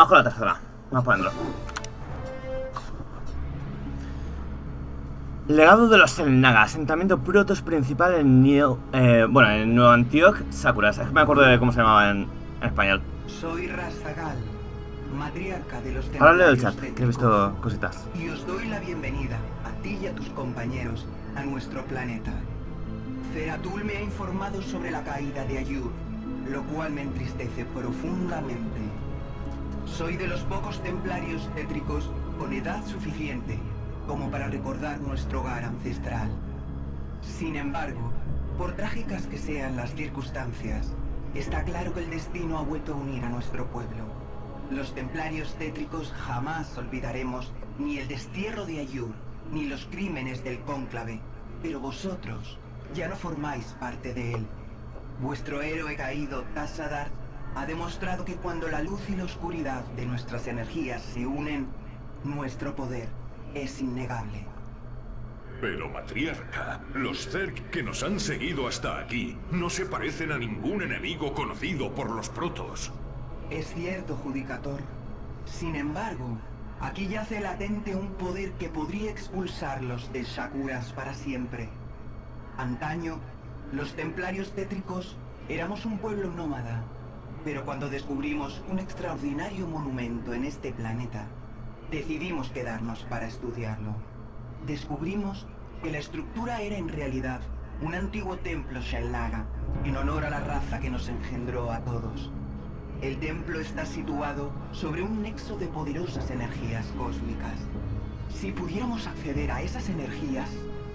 Vamos con la tercera. Vamos para adentro. Legado de los Selnaga, asentamiento protos principal en en Nuevo Antioch, Sakura. Es que me acuerdo de cómo se llamaba en español. Soy Rastagal, matriarca de los Ahora leo el templarios chat, que he visto cositas. y os doy la bienvenida a ti y a tus compañeros a nuestro planeta. Zeratul me ha informado sobre la caída de Ayur, lo cual me entristece profundamente. Soy de los pocos templarios tétricos con edad suficiente como para recordar nuestro hogar ancestral. Sin embargo, por trágicas que sean las circunstancias, está claro que el destino ha vuelto a unir a nuestro pueblo. Los templarios tétricos jamás olvidaremos ni el destierro de Ayur, ni los crímenes del cónclave, pero vosotros ya no formáis parte de él. Vuestro héroe caído, Tassadar, ha demostrado que cuando la luz y la oscuridad de nuestras energías se unen, nuestro poder es innegable. Pero, matriarca, los Zerg que nos han seguido hasta aquí no se parecen a ningún enemigo conocido por los protos. Es cierto, Judicator. Sin embargo, aquí yace latente un poder que podría expulsarlos de Shakuras para siempre. Antaño, los templarios tétricos éramos un pueblo nómada, pero cuando descubrimos un extraordinario monumento en este planeta, decidimos quedarnos para estudiarlo. Descubrimos que la estructura era en realidad un antiguo templo Selnaga, en honor a la raza que nos engendró a todos. El templo está situado sobre un nexo de poderosas energías cósmicas. Si pudiéramos acceder a esas energías...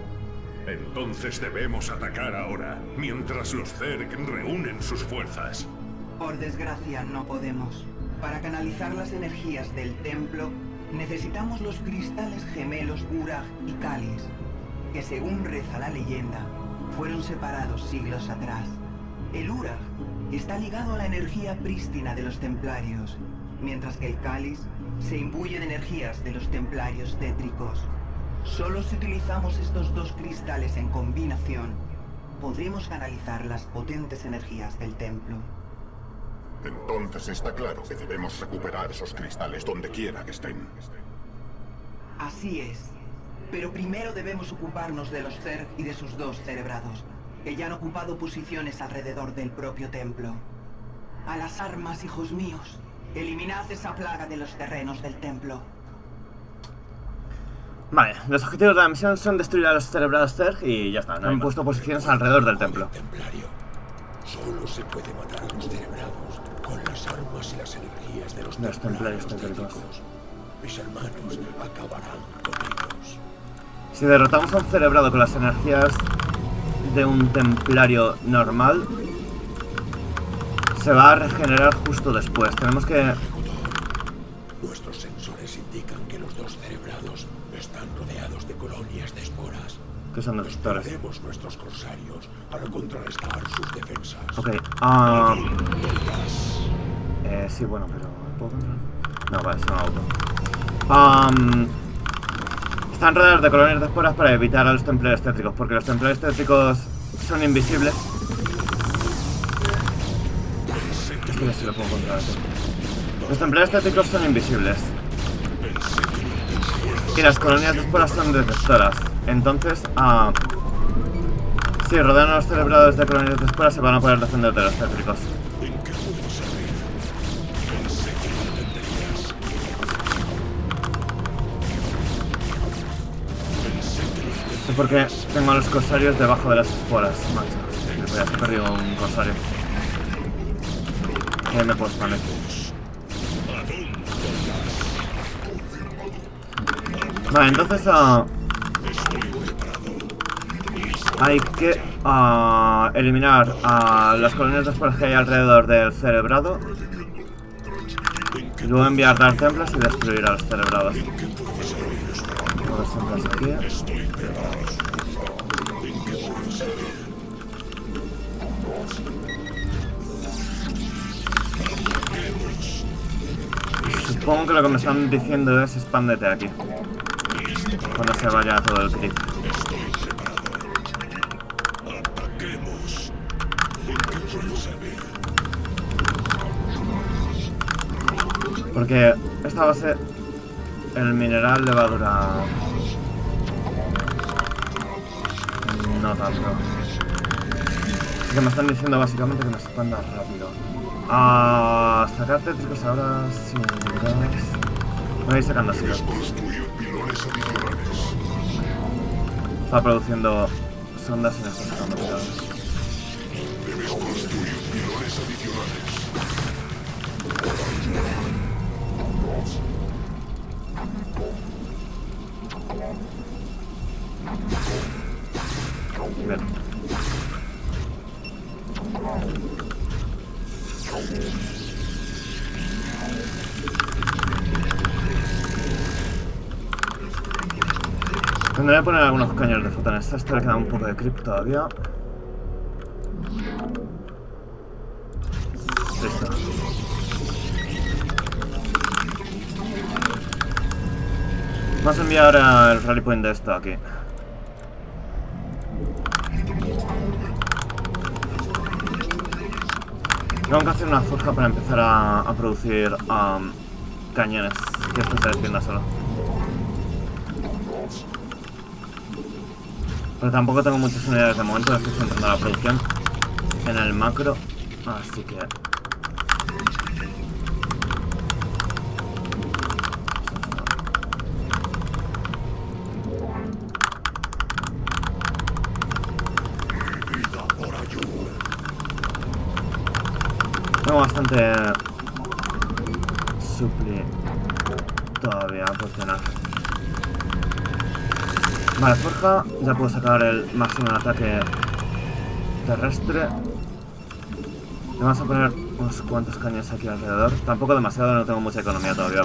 Entonces debemos atacar ahora, mientras los Zerg reúnen sus fuerzas. Por desgracia, no podemos. Para canalizar las energías del templo, necesitamos los cristales gemelos Urag y Kalis, que según reza la leyenda, fueron separados siglos atrás. El Urag está ligado a la energía prístina de los templarios, mientras que el Kalis se imbuye de energías de los templarios tétricos. Solo si utilizamos estos dos cristales en combinación, podremos canalizar las potentes energías del templo. Entonces está claro que debemos recuperar esos cristales donde quiera que estén. Así es. Pero primero debemos ocuparnos de los Zerg y de sus dos cerebrados, que ya han ocupado posiciones alrededor del propio templo. A las armas, hijos míos. Eliminad esa plaga de los terrenos del templo. Vale, los objetivos de la misión son destruir a los cerebrados Zerg y ya está. No han puesto posiciones alrededor del templo. Templario. Solo se puede matar a los cerebrados con las armas y las energías de los templarios tétricos. Mis hermanos acabarán con ellos. Si derrotamos a un cerebrado con las energías de un templario normal, se va a regenerar justo después. Tenemos que... Nuestros sensores indican que los dos cerebrados están rodeados de colonias de esporas. ¿Qué son los esporas? Despleguemos nuestros corsarios para contrarrestar sus defensas. Ok, sí, bueno, pero... ¿puedo controlar? No, vale, son auto. Están rodeados de colonias de esporas para evitar a los templarios tétricos, porque los templarios tétricos son invisibles. Esto no sé si lo puedo controlar. Los templarios tétricos son invisibles. Y las colonias de esporas son detectoras. Entonces, si rodean a los cerebrados de colonias de esporas, se van a poder defender de los tétricos. No sé por qué tengo a los corsarios debajo de las esporas, macho. Me voy a haber perdido un corsario. ¿Qué me puedo poner? Vale, entonces hay que eliminar a las colonias de esporas que hay alrededor del cerebrado. Y luego enviar Dark Templars y destruir a los cerebrados. Aquí. Supongo que lo que me están diciendo es expándete aquí. Cuando se vaya todo el creep. Porque esta base, el mineral le va a durar... no tanto. Así que me están diciendo básicamente que me expanda rápido. A sacar tétricos ahora sin dudas. Voy a ir sacando así. Está produciendo sondas y me está sacando pilones. Debes construir pilones adicionales. Bien. Tendré que poner algunos cañones de fotones. A esto le queda un poco de creep todavía. Listo. Vamos a enviar el rally point de esto aquí. Tengo que hacer una forja para empezar a producir cañones. Que esto se defienda solo. Pero tampoco tengo muchas unidades de momento, estoy centrando la producción en el macro, así que... tengo bastante supli todavía por cenar. Vale, forja, ya puedo sacar el máximo de ataque terrestre. Le vamos a poner unos cuantos cañones aquí alrededor. Tampoco demasiado, no tengo mucha economía todavía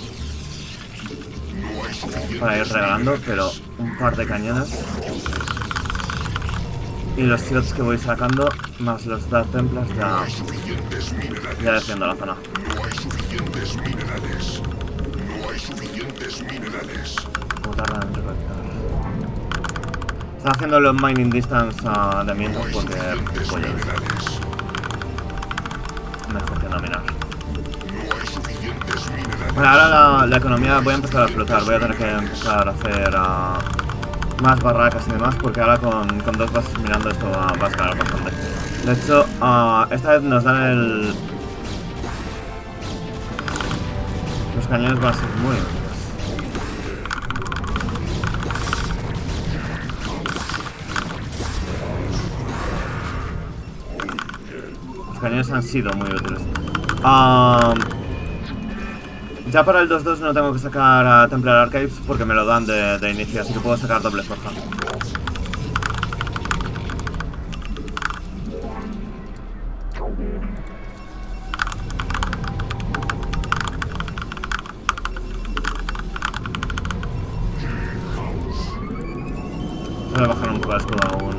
para ir regalando, pero un par de cañones. Y los slots que voy sacando, más los Dark Templars, ya defiendo la zona. No hay suficientes minerales. No hay suficientes minerales. ¿Cómo tardan en recolectar? Están haciendo los mining distance de mientras porque pollo. Mejor que no minar. Bueno, ahora la economía voy a empezar a explotar. Voy a tener que empezar a hacer más barracas y demás porque ahora con dos bases minando esto va a escalar bastante. De hecho, esta vez nos dan los cañones van a ser muy útiles. Los cañones han sido muy útiles. Ya para el 2-2 no tengo que sacar a Templar Archives porque me lo dan de inicio, así que puedo sacar doble forja. Voy a bajar un poco el escudo aún.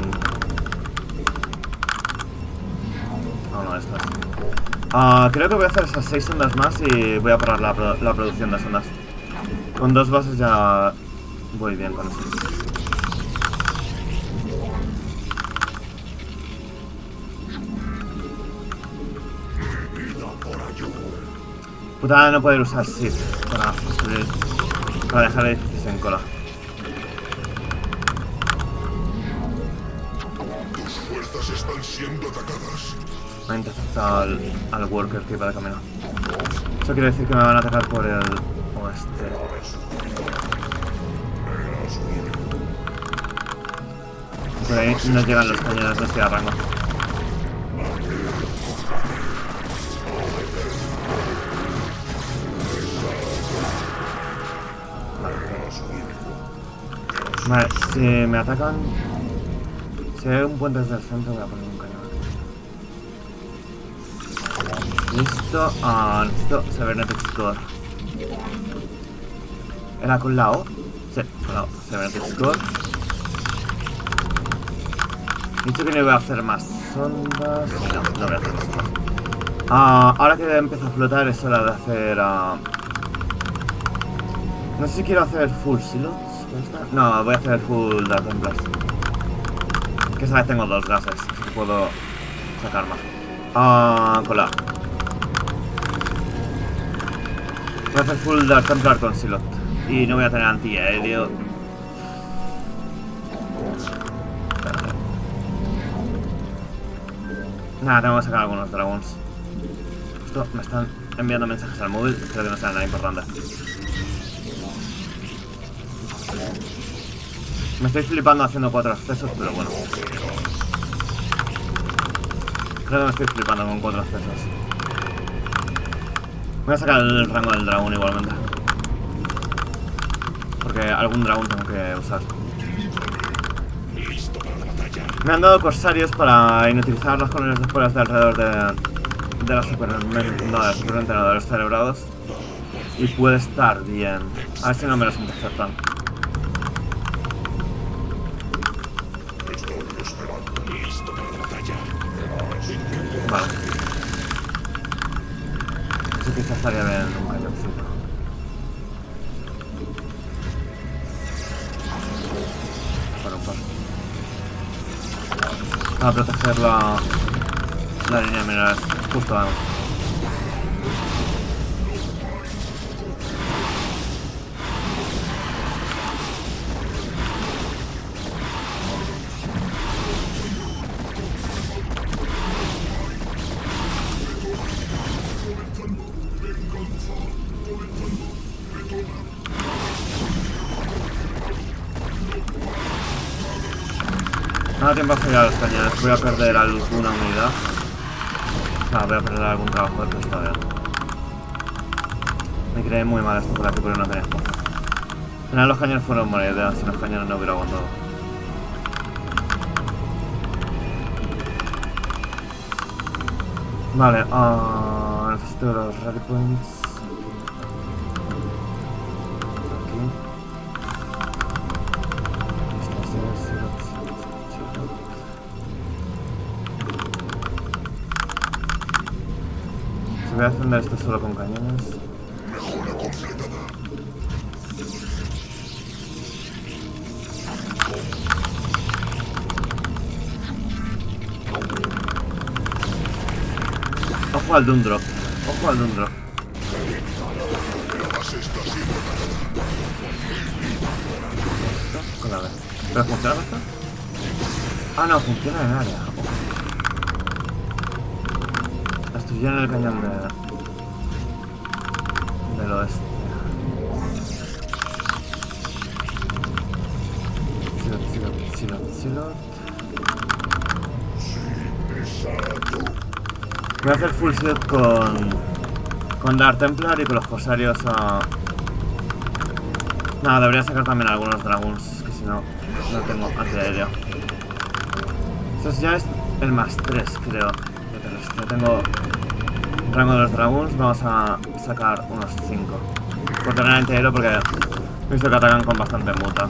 No, estas. Creo que voy a hacer esas 6 sondas más y voy a parar la producción de sondas. Con 2 bases ya voy bien con eso. Putada no poder usar Shift para dejar edificios en cola. Tus fuerzas están siendo atacadas. Me ha interceptado al worker que iba de camino. Eso quiere decir que me van a atacar por el oeste. Por ahí no llegan los cañones, no estoy a rango. Vale, si me atacan... si hay un puente desde el centro voy a poner un cañón aquí. Listo, necesito Cybernetics Core. ¿Era con la O? Sí, con la O, Cybernetics Core. He dicho que no iba a hacer más sondas... no voy a hacer más sondas. Ahora que empieza a flotar es hora de hacer... no sé si quiero hacer full silos. No, voy a hacer full Dark Templars. Que esa vez tengo 2 gases, así que puedo sacar más. Cola. Voy a hacer full Dark Templar con Silot. Y no voy a tener antiaéreo. Nada, tengo que sacar algunos dragons. Justo me están enviando mensajes al móvil. Creo que no sea nada importante. Me estoy flipando haciendo 4 accesos, pero bueno. Creo que me estoy flipando con 4 accesos. Voy a sacar el rango del dragón igualmente. Porque algún dragón tengo que usar. Me han dado corsarios para inutilizar las colonias de esporas de alrededor de la superentrenadores celebrados. Y puede estar bien. A ver si no me los interceptan. Vale. Eso quizás estaría bien un cañoncito. Para un paso. Para proteger la línea de minerales. Justo vamos. No da tiempo a fallar los cañones, voy a perder alguna unidad. No, voy a perder algún trabajador, pero está bien. Me creé muy mal esto por aquí, pero no tenía espacio. Al final los cañones fueron buena idea, si los cañones no hubiera aguantado. Vale, necesito los rally points. Voy a defender esto solo con cañones. Mejora completada. Ojo al Dundrop. Ojo al Dundrop. La base está siendo atacada. Con la B. ¿Pero funciona esto? Ah, no, funciona en área. Destruyeron el cañón del oeste. Silot. Voy a hacer full silot con Dark Templar y con los corsarios a... Nada, debería sacar también algunos dragons, que si no, no tengo antiaéreo. Eso ya es el +3, creo. Ya tengo rango de los dragons, vamos a sacar unos 5. Por tener antiaéreo porque he visto que atacan con bastante muta.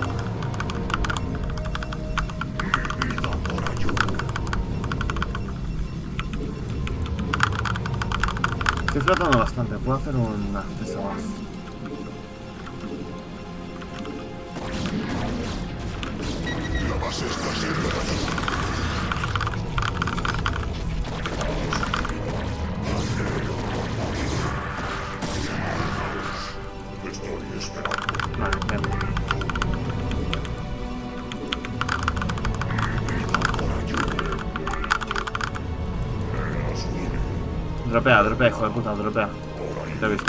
Estoy flotando bastante, puedo hacer un acceso más. La base está siendo atacada. Vale, bien. Dropea, hijo de puta, dropea. Te he visto.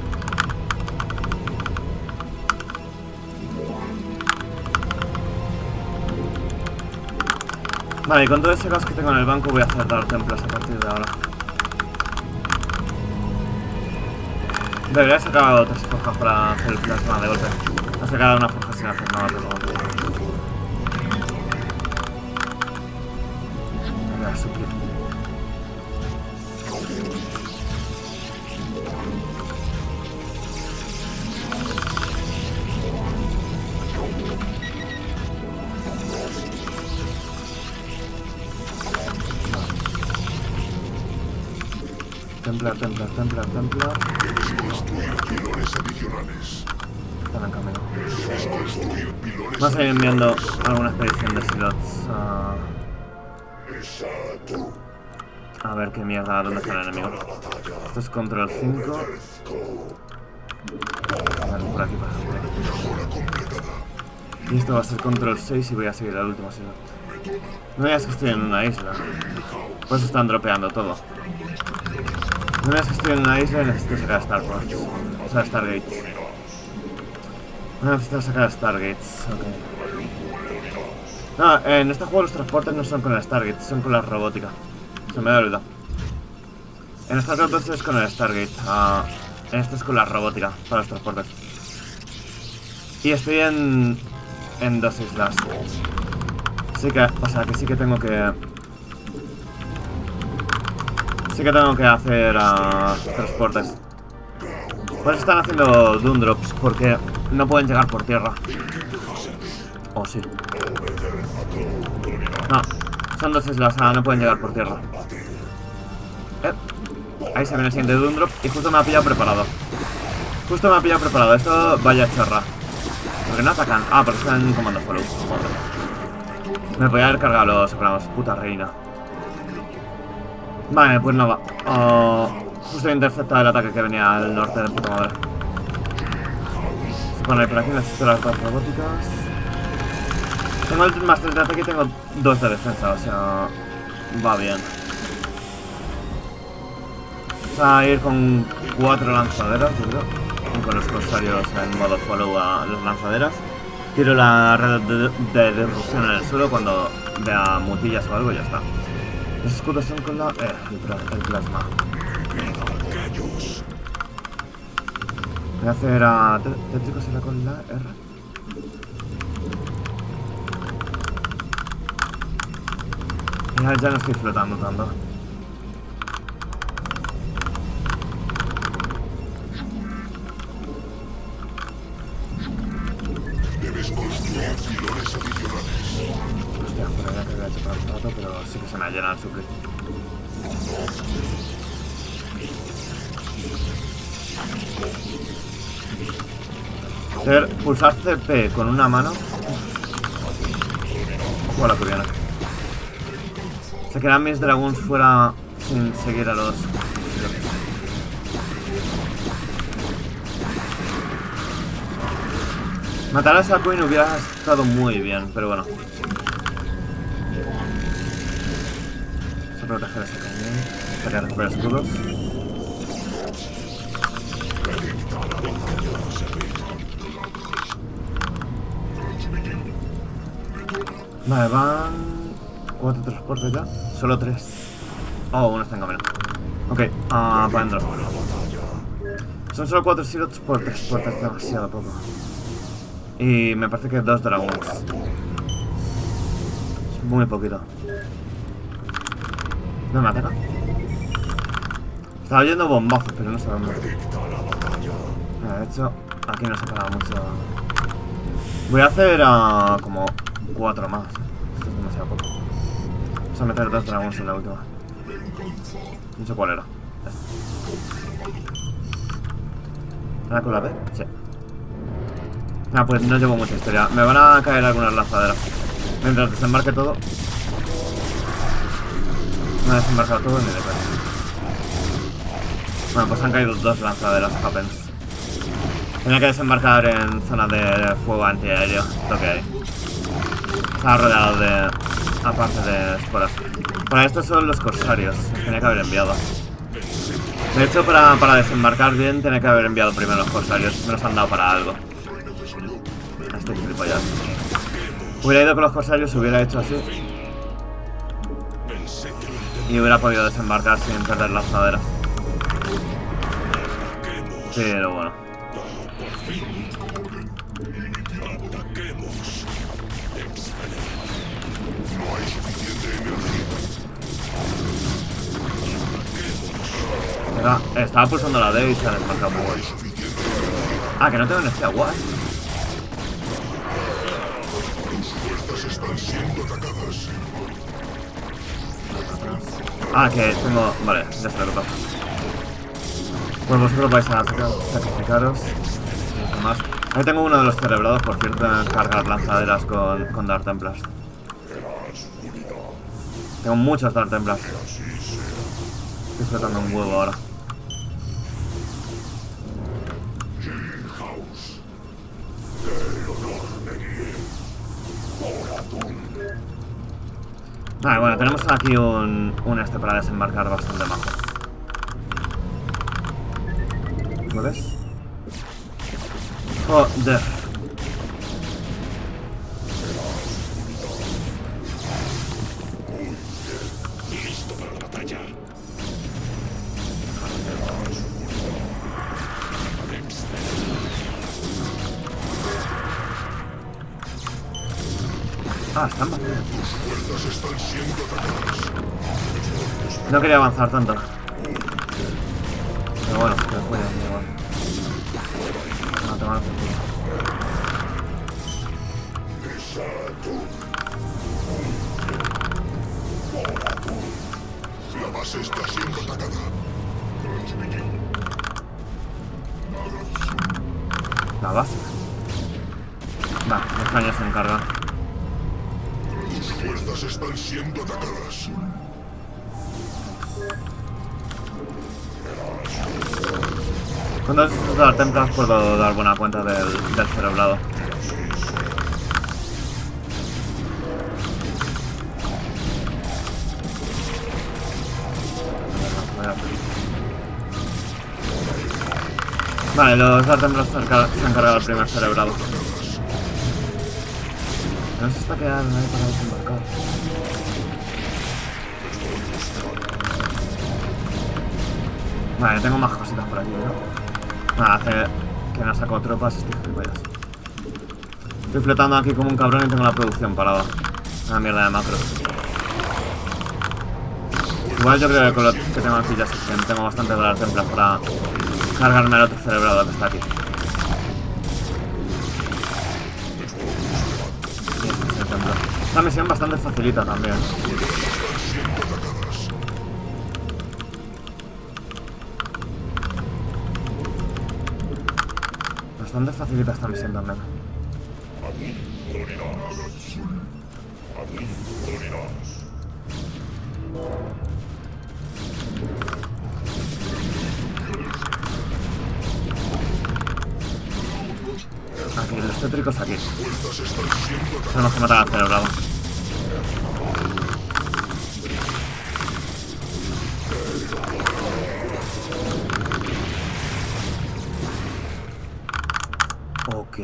Vale, y con todo ese caos que tengo en el banco voy a hacer Dark Templas a partir de ahora. Debería haber sacado 3 forjas para hacer el plasma de golpe. He sacado una forja sin hacer nada, pero bueno. Voy a suplir. Templar. Construir pilones adicionales. Están en camino. Construir pilones. Vamos a ir enviando alguna expedición de silots a ver qué mierda, dónde está el enemigo. Esto es control 5. Vale, por aquí, por ejemplo. Y esto va a ser control 6 y voy a seguir al último slot. No veas que estoy en una isla. Por eso están dropeando todo. No veas que estoy en una isla y necesito sacar Starports. O sea, Stargates. No necesito sacar Stargates, ok. No, en este juego los transportes no son con el Stargate, son con la robótica. Se me da olvidado. En StarCraft 2 es con el Stargate. En este es con la robótica para los transportes. Y estoy en 2 islas. Sí que, o sea, que sí que tengo que... Sí que tengo que hacer transportes. Por eso están haciendo Doomdrops, porque no pueden llegar por tierra. O sí. No, son 2 islas, no pueden llegar por tierra. Ahí se viene el siguiente Doomdrop y justo me ha pillado preparado. Justo me ha pillado preparado, esto vaya chorra. Porque no atacan. Ah, porque están en comando follow. Joder. Me voy a haber cargado los sopranos, puta reina. Vale, pues nada. Justo he interceptado el ataque que venía al norte de puta madre. Se pone ahí por aquí, necesito las 2 robóticas. Tengo el más 3 de ataque y tengo 2 de defensa, o sea... Va bien. Vamos a ir con 4 lanzaderas, yo creo. Y con los corsarios en modo follow a las lanzaderas. Tiro la red de disrupción en el suelo cuando vea mutillas o algo y ya está. Los escudos son con la... el plasma. Voy a hacer a... ¿Tétrico será con la R? Ya no estoy flotando tanto. Debes construir pilones adicionales. Hostia, por ahí que había hecho para un rato, pero sí que se me ha llenado el supli. Hacer pulsar CP con una mano. Ojo a la que viene. Se quedan mis dragons fuera sin seguir a los... Matar a esa Queen hubiera estado muy bien, pero bueno. Vamos a proteger a ese cañón. Hasta que recupere escudos. Vale, van 4 transportes ya. Solo 3. Oh, uno está en camino. Ok, para adentro. Son solo 4 slots por transporte, es demasiado poco. Y me parece que 2 dragons. Es muy poquito. ¿No me ataca? Estaba oyendo bombazos, pero no sé dónde. De hecho, aquí no se ha parado mucho. Voy a hacer como 4 más. Esto es demasiado poco. Vamos a meter 2 dragons en la última. No sé cuál era. ¿Era con la B? Sí. Ah, pues no llevo mucha historia. Me van a caer algunas lanzaderas. Mientras desembarque todo. Me ha desembarcado todo ni de pena. Bueno, pues han caído 2 lanzaderas, happens. Tenía que desembarcar en zona de fuego antiaéreo. Lo que hay. Estaba rodeado de... aparte de esporas. Para esto son los corsarios. Los tenía que haber enviado. De hecho, para desembarcar bien, tenía que haber enviado primero los corsarios. Me los han dado para algo. Estoy gilipollas. Hubiera ido con los corsarios, hubiera hecho así. Y hubiera podido desembarcar sin perder lanzaderas. Pero bueno. Estaba pulsando la D y se ha desmarcado muy bueno. Ah, que no tengo energía, what? Ah, que tengo... Vale, ya sé lo que pasa. Pues vosotros vais a sacrificaros. Más. Ahí tengo uno de los cerebrados, por cierto, en cargar lanzaderas con Dark Templars. Tengo muchos Dark Templars. Estoy flotando un huevo ahora. Vale, bueno, tenemos aquí un este para desembarcar bastante majo. ¿Lo ves? Joder. Listo para la batalla. Ah, están vacíos. Tus fuerzas están siendo atacadas. No quería avanzar tanto. Pero bueno, que fue igual. No, tomar por culo. La base está siendo atacada. La base. Va, los caños se encargan. Tus fuerzas están siendo atacadas. Cuando es dar templas puedo dar buena cuenta del cerebrado. Vale, los dar templas se han cargado el primer cerebrado. No se está quedando nadie para desembarcar. Vale, tengo más cositas por aquí, ¿no? Nada, hace que no saco tropas, estoy gilipollas. Estoy flotando aquí como un cabrón y tengo la producción parada. Una mierda de macro. Igual yo creo que con lo que tengo aquí ya suficiente. Tengo bastante de las templas para cargarme el otro cerebrado que está aquí. Y este es el templo. Esta misión bastante facilita también. Bastante facilita esta misión también. Aquí, los tétricos aquí. Tenemos que matar al cerebrado. Ok.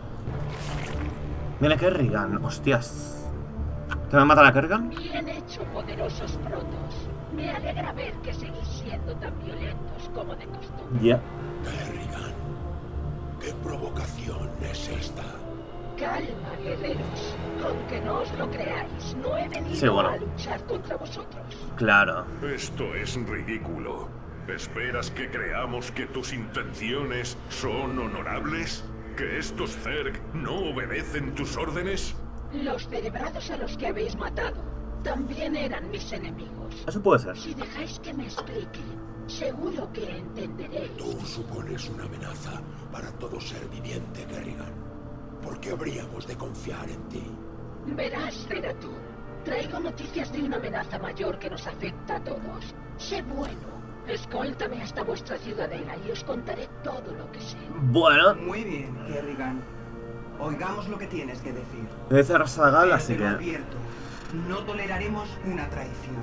Viene Kerrigan, hostias. ¿Te va a matar a Kerrigan? Bien hecho, poderosos protos. Me alegra ver que seguís siendo tan violentos como de costumbre. Ya. Kerrigan, ¿qué provocación es esta? Calma, guerreros. Aunque no os lo creáis, no he venido a luchar contra vosotros. Claro. Esto es ridículo. ¿Esperas que creamos que tus intenciones son honorables? ¿Que estos Zerg no obedecen tus órdenes? Los cerebrados a los que habéis matado también eran mis enemigos. Eso puede ser. Si dejáis que me explique, seguro que entenderéis. Tú supones una amenaza para todo ser viviente, Kerrigan. ¿Por qué habríamos de confiar en ti? Verás, Zeratul. Traigo noticias de una amenaza mayor que nos afecta a todos. Sé bueno. Escóltame hasta vuestra ciudadela y os contaré todo lo que sé. Bueno. Muy bien, Kerrigan. Oigamos lo que tienes que decir. Es Rasagal, así Te lo que... advierto, no toleraremos una traición.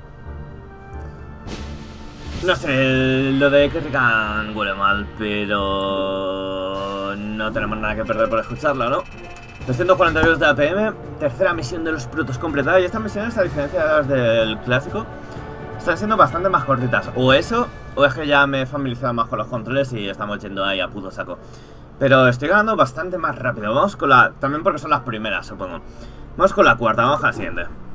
No sé, lo de Kerrigan huele mal, pero... no tenemos nada que perder por escucharlo, ¿no? 242 de APM, tercera misión de los protos completada, y estas misiones, a diferencia de las del clásico, están siendo bastante más cortitas. O eso, o es que ya me he familiarizado más con los controles y estamos yendo ahí a puto saco. Pero estoy ganando bastante más rápido. Vamos con la... también porque son las primeras, supongo. Vamos con la cuarta, vamos a la siguiente.